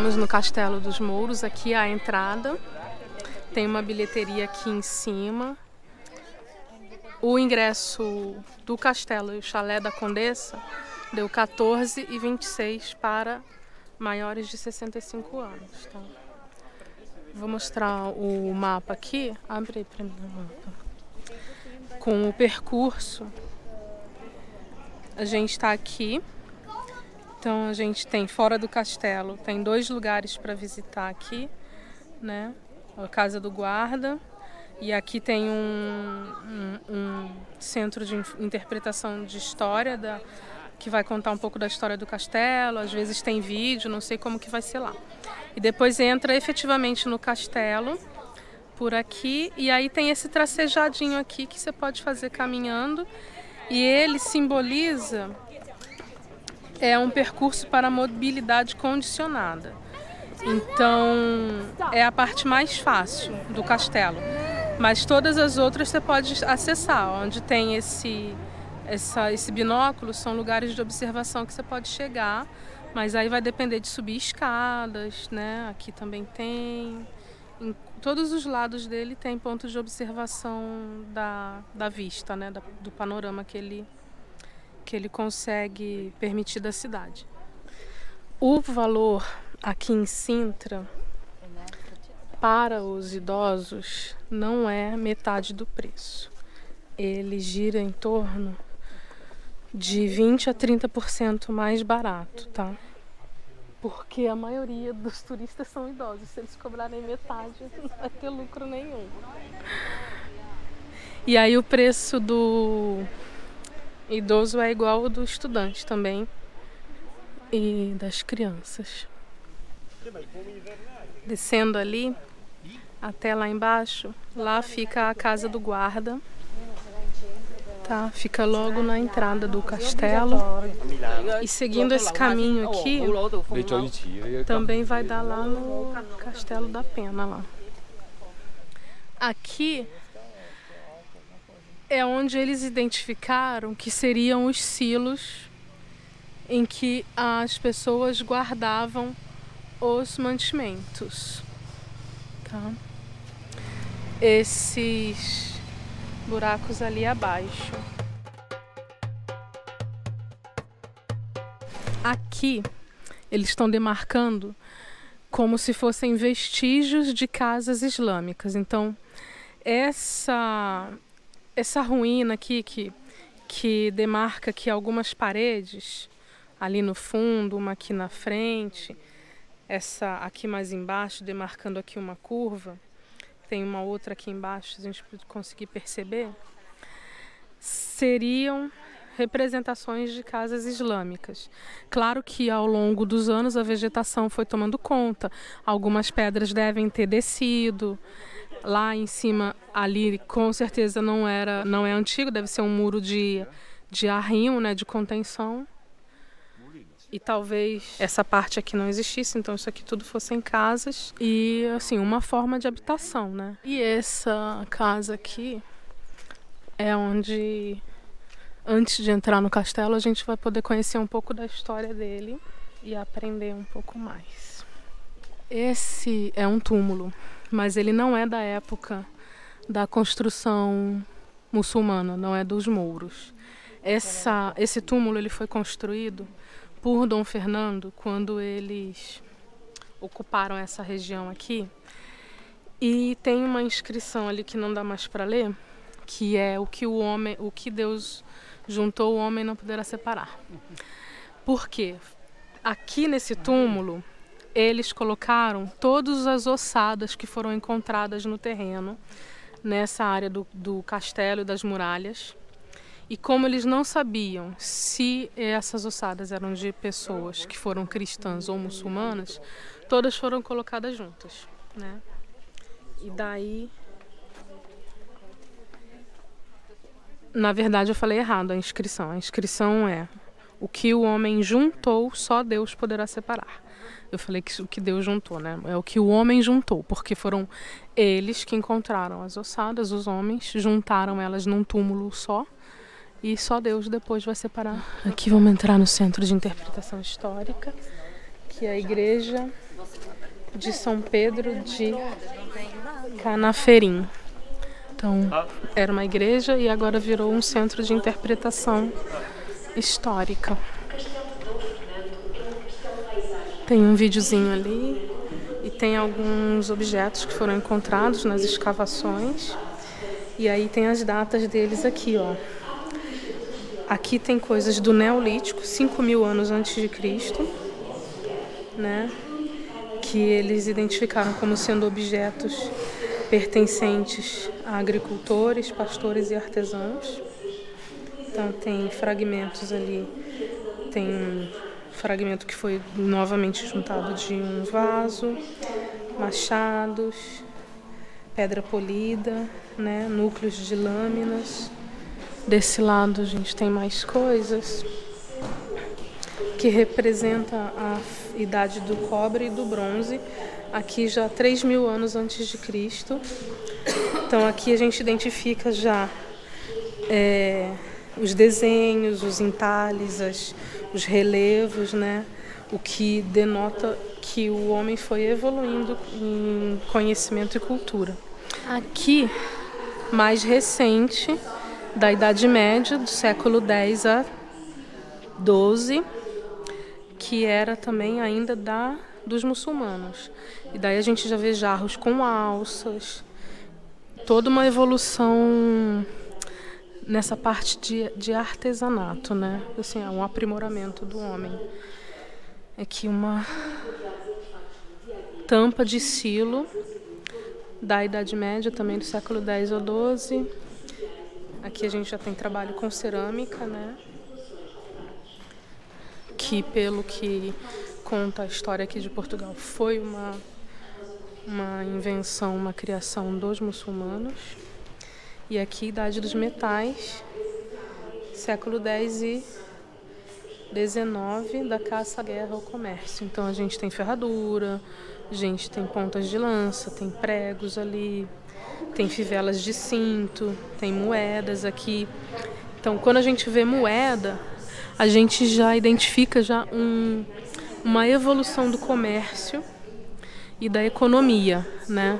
Estamos no Castelo dos Mouros, aqui é a entrada. Tem uma bilheteria aqui em cima. O ingresso do castelo e o chalé da Condessa deu 14,26 para maiores de 65 anos. Tá? Vou mostrar o mapa aqui. Abre aí para mim o mapa. Com o percurso. A gente está aqui. Então a gente tem fora do castelo, tem 2 lugares para visitar aqui, né? A Casa do Guarda e aqui tem um centro de interpretação de história que vai contar um pouco da história do castelo, às vezes tem vídeo, não sei como que vai ser lá. E depois entra efetivamente no castelo, por aqui, e aí tem esse tracejadinho aqui que você pode fazer caminhando e ele simboliza... É um percurso para mobilidade condicionada. Então, é a parte mais fácil do castelo. Mas todas as outras você pode acessar. Onde tem esse binóculo, são lugares de observação que você pode chegar. Mas aí vai depender de subir escadas, né? Aqui também tem. Em todos os lados dele tem pontos de observação da vista, né? Do panorama que ele consegue permitir da cidade. O valor aqui em Sintra para os idosos não é metade do preço. Ele gira em torno de 20% a 30% mais barato, tá? Porque a maioria dos turistas são idosos. Se eles cobrarem metade, não vai ter lucro nenhum. E aí o preço do idoso é igual ao do estudante também e das crianças. Descendo ali até lá embaixo, lá fica a Casa do Guarda, tá? Fica logo na entrada do castelo. E seguindo esse caminho aqui, também vai dar lá no Castelo da Pena lá. Aqui é onde eles identificaram que seriam os silos em que as pessoas guardavam os mantimentos. Tá? Esses buracos ali abaixo. Aqui eles estão demarcando como se fossem vestígios de casas islâmicas. Então, essa ruína aqui que demarca aqui algumas paredes, ali no fundo, uma aqui na frente, essa aqui mais embaixo, demarcando aqui uma curva, tem uma outra aqui embaixo, a gente conseguir perceber, seriam representações de casas islâmicas. Claro que ao longo dos anos a vegetação foi tomando conta, algumas pedras devem ter descido. Lá em cima, ali, com certeza não é antigo, deve ser um muro de arrimo, né, de contenção. E talvez essa parte aqui não existisse, então isso aqui tudo fossem casas e, assim, uma forma de habitação, né? E essa casa aqui é onde, antes de entrar no castelo, a gente vai poder conhecer um pouco da história dele e aprender um pouco mais. Esse é um túmulo, mas ele não é da época da construção muçulmana, não é dos mouros. Esse túmulo ele foi construído por Dom Fernando quando eles ocuparam essa região aqui. E tem uma inscrição ali que não dá mais para ler, que é o que Deus juntou, o homem não poderá separar. Por quê? Aqui nesse túmulo eles colocaram todas as ossadas que foram encontradas no terreno, nessa área do castelo e das muralhas. E como eles não sabiam se essas ossadas eram de pessoas que foram cristãs ou muçulmanas, todas foram colocadas juntas, né? E daí... Na verdade, eu falei errado a inscrição. A inscrição é: o que o homem juntou, só Deus poderá separar. Eu falei que o que Deus juntou, né? É o que o homem juntou, porque foram eles que encontraram as ossadas, os homens, juntaram elas num túmulo só, e só Deus depois vai separar. Aqui vamos entrar no Centro de Interpretação Histórica, que é a igreja de São Pedro de Canaferim. Então, era uma igreja e agora virou um centro de interpretação histórica. Tem um videozinho ali e tem alguns objetos que foram encontrados nas escavações. E aí tem as datas deles aqui, ó. Aqui tem coisas do Neolítico, 5.000 anos antes de Cristo, né? Que eles identificaram como sendo objetos pertencentes a agricultores, pastores e artesãos. Então tem fragmentos ali, tem um fragmento que foi novamente juntado de um vaso, machados, pedra polida, né, núcleos de lâminas. Desse lado a gente tem mais coisas que representa a idade do cobre e do bronze, aqui já 3.000 anos antes de Cristo. Então aqui a gente identifica já os desenhos, os entalhes, os relevos, né? O que denota que o homem foi evoluindo em conhecimento e cultura. Aqui, mais recente, da Idade Média, do século X a XII, que era também ainda dos muçulmanos. E daí a gente já vê jarros com alças, toda uma evolução nessa parte de artesanato, né? Assim, é um aprimoramento do homem. Aqui uma tampa de silo da Idade Média, também do século X ou XII. Aqui a gente já tem trabalho com cerâmica, né? Que, pelo que conta a história aqui de Portugal, foi uma invenção, uma criação dos muçulmanos. E aqui, Idade dos Metais, século X e XIX, da caça à guerra ao comércio. Então a gente tem ferradura, a gente tem pontas de lança, tem pregos ali, tem fivelas de cinto, tem moedas aqui. Então quando a gente vê moeda, a gente já identifica uma evolução do comércio e da economia, né,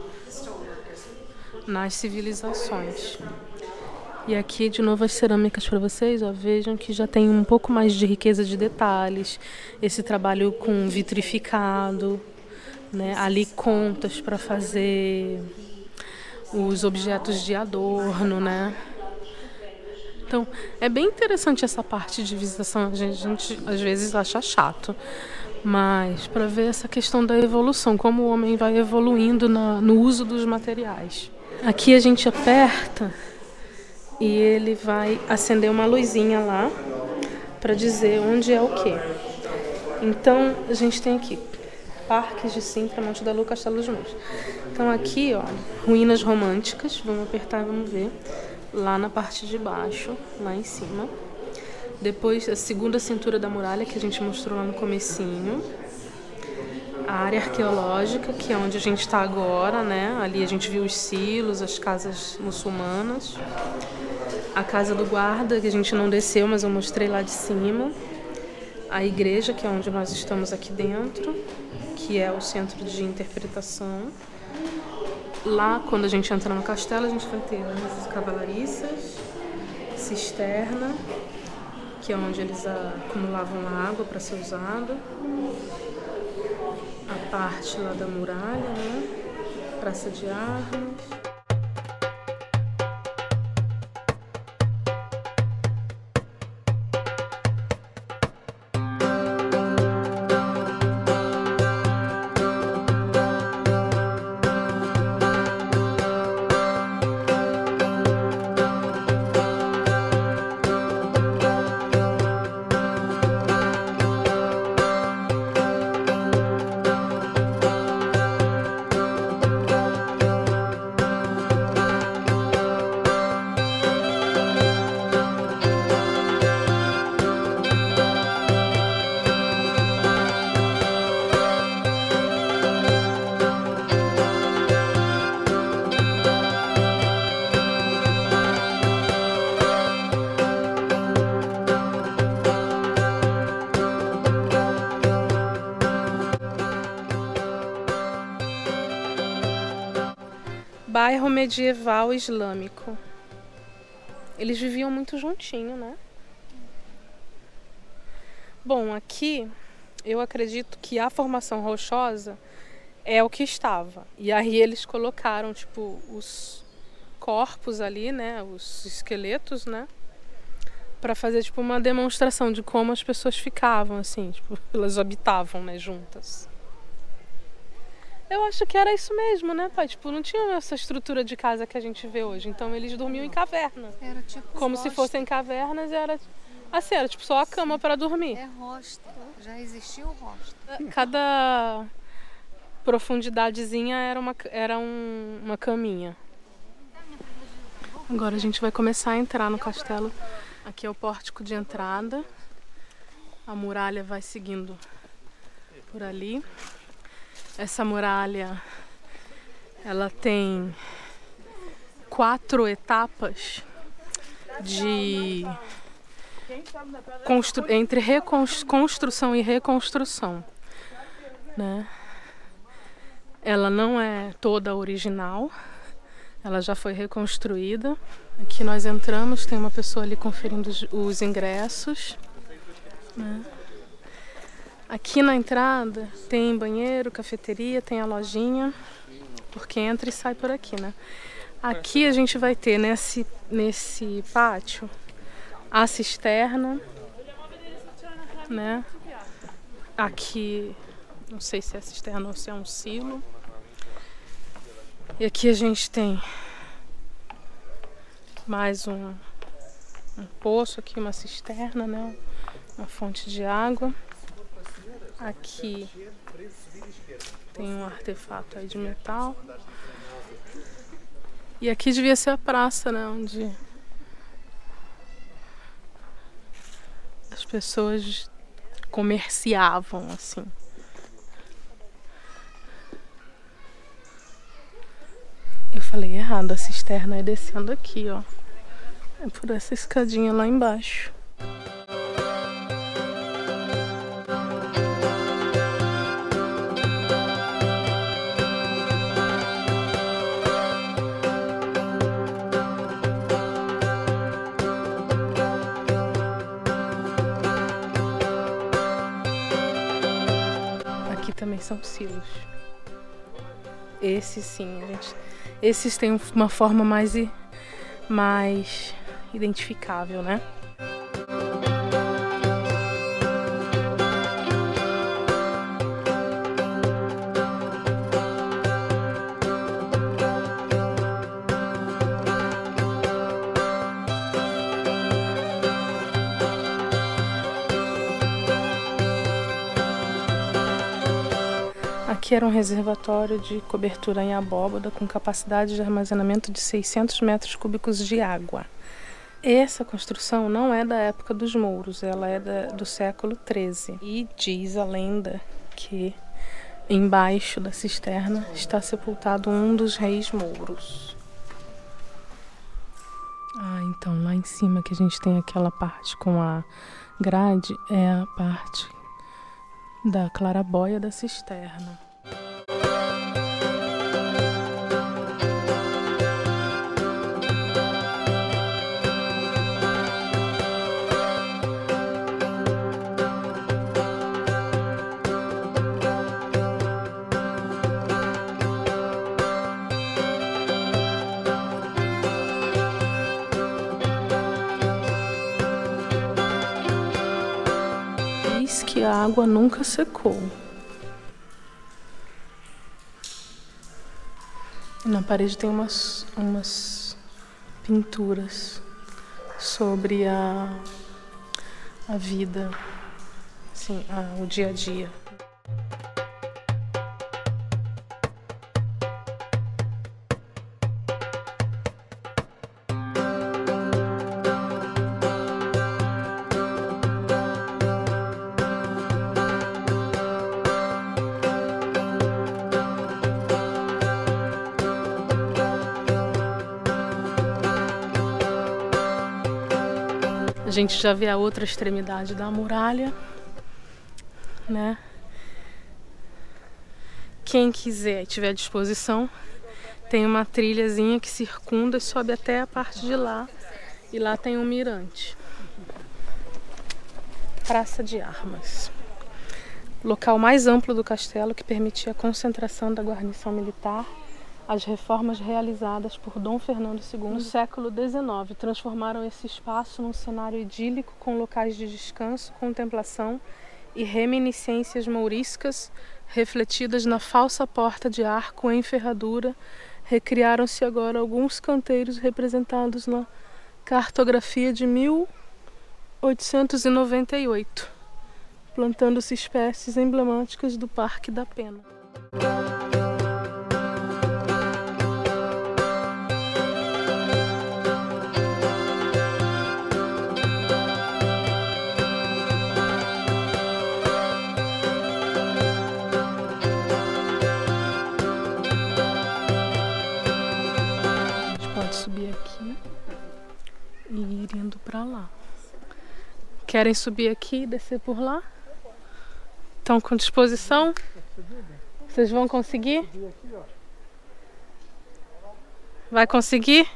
nas civilizações. E aqui de novo as cerâmicas para vocês, ó, vejam que já tem um pouco mais de riqueza de detalhes, esse trabalho com vitrificado, né, ali contas para fazer os objetos de adorno, né. Então, é bem interessante essa parte de visitação. A gente às vezes acha chato, mas para ver essa questão da evolução, como o homem vai evoluindo no uso dos materiais. Aqui a gente aperta e ele vai acender uma luzinha lá para dizer onde é o quê. Então, a gente tem aqui Parques de Sintra, Monte da Lua, Castelo dos Muros. Então aqui, ó, ruínas românticas, vamos apertar e vamos ver. Lá na parte de baixo, lá em cima. Depois a segunda cintura da muralha, que a gente mostrou lá no comecinho. A área arqueológica, que é onde a gente está agora, né? Ali a gente viu os silos, as casas muçulmanas. A casa do guarda, que a gente não desceu, mas eu mostrei lá de cima. A igreja, que é onde nós estamos aqui dentro, que é o centro de interpretação. Lá, quando a gente entra no castelo, a gente vai ter as cavalariças, cisterna, que é onde eles acumulavam água para ser usada. A parte lá da muralha, né? Praça de Armas. Bairro medieval islâmico. Eles viviam muito juntinho, né? Bom, aqui eu acredito que a formação rochosa é o que estava. E aí eles colocaram, tipo, os corpos ali, né? Os esqueletos, né? Pra fazer, tipo, uma demonstração de como as pessoas ficavam, assim, tipo, elas habitavam, né, juntas. Eu acho que era isso mesmo, né, pai? Tipo, não tinha essa estrutura de casa que a gente vê hoje. Então eles dormiam em caverna. Era tipo como se fossem cavernas, era assim, era tipo só a cama para dormir. É hostel, já existiu o hostel. Cada profundidadezinha era uma caminha. Agora a gente vai começar a entrar no castelo. Aqui é o pórtico de entrada. A muralha vai seguindo por ali. Essa muralha, ela tem 4 etapas de entre construção e reconstrução, né? Ela não é toda original, ela já foi reconstruída. Aqui nós entramos, tem uma pessoa ali conferindo os ingressos, né? Aqui na entrada tem banheiro, cafeteria, tem a lojinha, porque entra e sai por aqui, né? Aqui a gente vai ter nesse pátio a cisterna, né? Aqui, não sei se é cisterna ou se é um silo. E aqui a gente tem mais um poço, aqui uma cisterna, né? Uma fonte de água. Aqui tem um artefato aí de metal. E aqui devia ser a praça, né? Onde as pessoas comerciavam, assim. Eu falei errado, a cisterna é descendo aqui, ó. É por essa escadinha lá embaixo. Aqui também são silos. Esses sim, gente. Esses têm uma forma mais identificável, né? Aqui era um reservatório de cobertura em abóbada com capacidade de armazenamento de 600 metros cúbicos de água. Essa construção não é da época dos mouros, ela é do século XIII. E diz a lenda que embaixo da cisterna está sepultado um dos reis mouros. Então lá em cima que a gente tem aquela parte com a grade é a parte da clarabóia da cisterna. Diz que a água nunca secou. Na parede tem umas pinturas sobre a vida, assim, o dia a dia. A gente já vê a outra extremidade da muralha, né? Quem quiser e tiver disposição, Tem uma trilhazinha que circunda e sobe até a parte de lá. E lá tem um mirante. Praça de Armas. Local mais amplo do castelo que permitia a concentração da guarnição militar. As reformas realizadas por Dom Fernando II no século XIX transformaram esse espaço num cenário idílico com locais de descanso, contemplação e reminiscências mouriscas refletidas na falsa porta de arco em ferradura. Recriaram-se agora alguns canteiros representados na cartografia de 1898, plantando-se espécies emblemáticas do Parque da Pena. Subir aqui e ir indo para lá. Querem subir aqui e descer por lá? Estão com disposição? Vocês vão conseguir? Vai conseguir?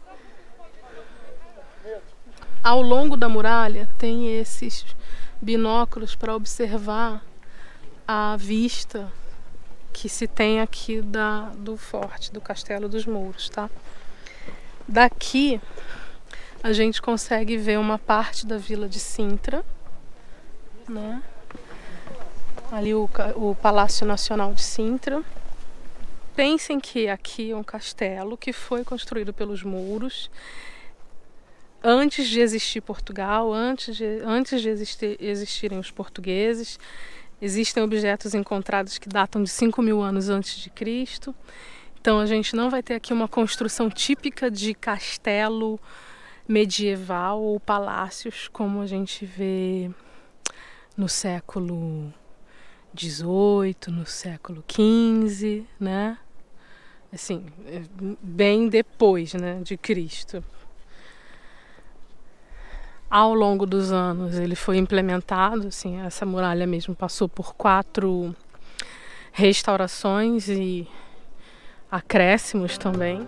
Ao longo da muralha tem esses binóculos para observar a vista que se tem aqui do forte, do Castelo dos Mouros, tá? Daqui a gente consegue ver uma parte da vila de Sintra, né? Ali o Palácio Nacional de Sintra. Pensem que aqui é um castelo que foi construído pelos mouros antes de existir Portugal, antes de existirem os portugueses. Existem objetos encontrados que datam de 5.000 anos antes de Cristo. Então a gente não vai ter aqui uma construção típica de castelo medieval ou palácios como a gente vê no século XVIII, no século XV, né? Assim, bem depois, né, de Cristo. Ao longo dos anos ele foi implementado, assim, essa muralha mesmo passou por 4 restaurações e acréscimos também.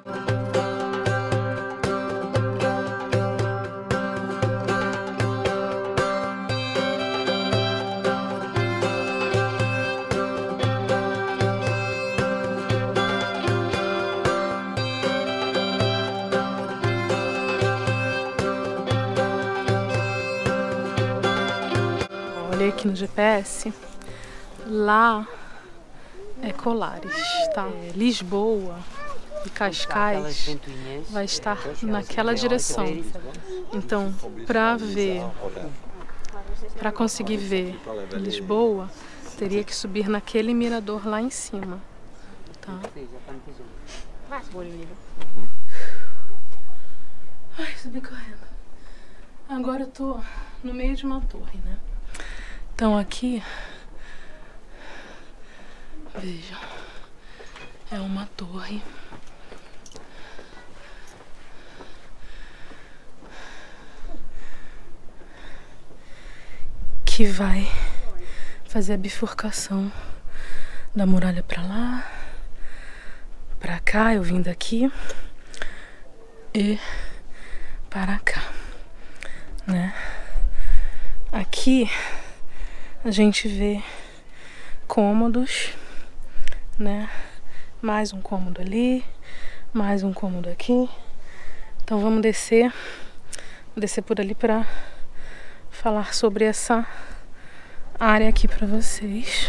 Olhei aqui no GPS, lá é Colares, tá? Lisboa e Cascais vai estar naquela direção. Então, para conseguir ver Lisboa, teria que subir naquele mirador lá em cima, tá? Ai, subi correndo. Agora eu tô no meio de uma torre, né? Então aqui, vejam, é uma torre que vai fazer a bifurcação da muralha para lá, para cá, eu vim daqui e para cá, né? Aqui a gente vê cômodos, né? Mais um cômodo ali, mais um cômodo aqui. Então vamos descer por ali para falar sobre essa área aqui para vocês.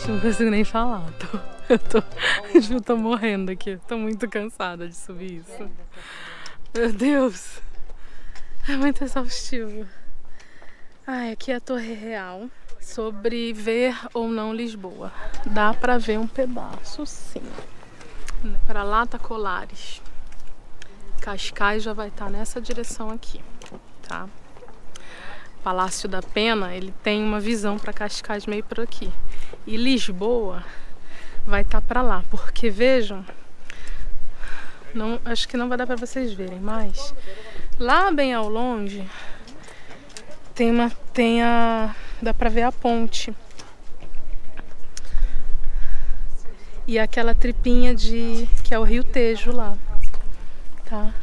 Gente, não consigo nem falar. Eu tô morrendo aqui. Tô muito cansada de subir isso. Meu Deus. É muito exaustivo. Ai, aqui é a Torre Real. Sobre ver ou não Lisboa. Dá pra ver um pedaço, sim. Pra lá tá Colares. Cascais já vai estar nessa direção aqui, tá? Palácio da Pena, ele tem uma visão para Cascais meio por aqui. E Lisboa vai estar para lá, porque vejam, não, acho que não vai dar para vocês verem, mas lá bem ao longe dá para ver a ponte. E aquela tripinha que é o Rio Tejo lá. Tá?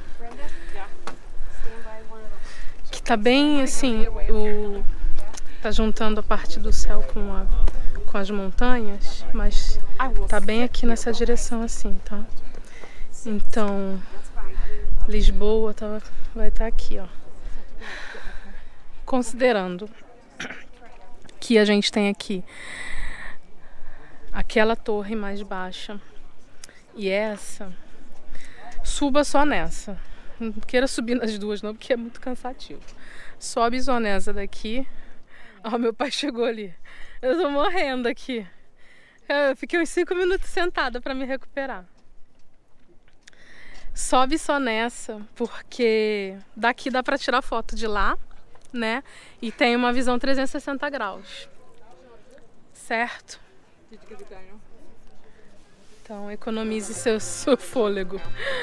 Que tá bem assim, tá juntando a parte do céu com as montanhas, mas tá bem aqui nessa direção assim, tá? Então, Lisboa vai estar aqui, ó. Considerando que a gente tem aqui aquela torre mais baixa e essa, suba só nessa. Não queira subir nas duas não, porque é muito cansativo. Sobe só nessa daqui. Ó, meu pai chegou ali. Eu tô morrendo aqui. Eu fiquei uns 5 minutos sentada pra me recuperar. Sobe só nessa, porque daqui dá pra tirar foto de lá, né? E tem uma visão 360 graus. Certo? Então economize seu fôlego.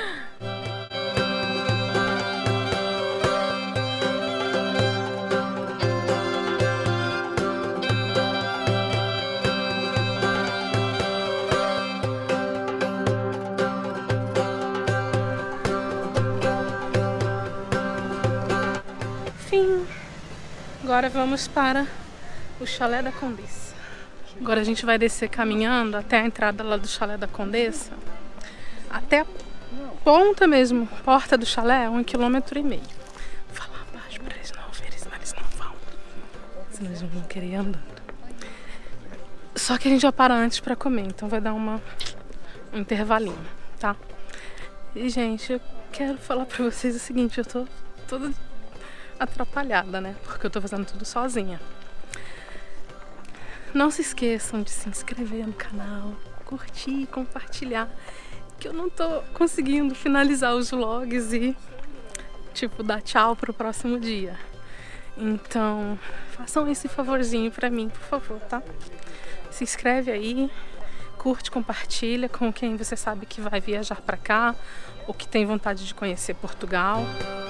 Fim. Agora vamos para o Chalé da Condessa. Agora a gente vai descer caminhando até a entrada lá do Chalé da Condessa. Até a ponta mesmo, porta do chalé, 1,5 km. Vou falar baixo para eles não verem, senão eles não vão. Senão eles não vão querer ir andando. Só que a gente já para antes para comer, então vai dar um intervalinho, tá? E, gente, eu quero falar para vocês o seguinte, eu tô toda atrapalhada, né? Porque eu tô fazendo tudo sozinha. Não se esqueçam de se inscrever no canal, curtir, compartilhar, que eu não tô conseguindo finalizar os vlogs e, tipo, dar tchau pro próximo dia. Então, façam esse favorzinho pra mim, por favor, tá? Se inscreve aí, curte, compartilha com quem você sabe que vai viajar pra cá ou que tem vontade de conhecer Portugal.